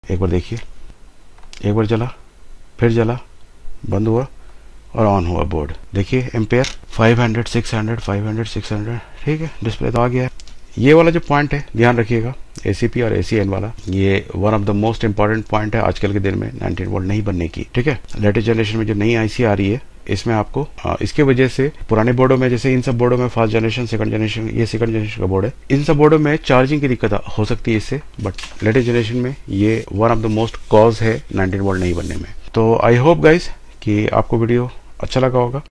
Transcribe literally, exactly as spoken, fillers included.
एक बार देखिए, एक बार जला, फिर जला, बंद हुआ और ऑन हुआ बोर्ड। देखिए ampere five hundred, six hundred, five hundred, six hundred. ठीक है, डिस्प्ले तो आ गया है। ये वाला जो पॉइंट है ध्यान रखिएगा, ए सी पी और ए सी एन वाला, ये one of the most important point है आजकल के दिन में नाइनटीन वोल्ट नहीं बनने की। ठीक है, लेटेस्ट जनरेशन में जो नई आईसी आ रही है इसमें आपको आ, इसके वजह से पुराने बोर्डों में, जैसे इन सब बोर्डों में फर्स्ट जनरेशन, सेकंड जनरेशन, ये सेकंड जनरेशन का बोर्ड है, इन सब बोर्डों में चार्जिंग की दिक्कत हो सकती है इससे, बट लेटेस्ट जनरेशन में ये one of the most cause है नाइनटीन वोल्ट नहीं बनने में। तो आई होप गाइस कि आपको वीडियो अच्छा लगा होगा।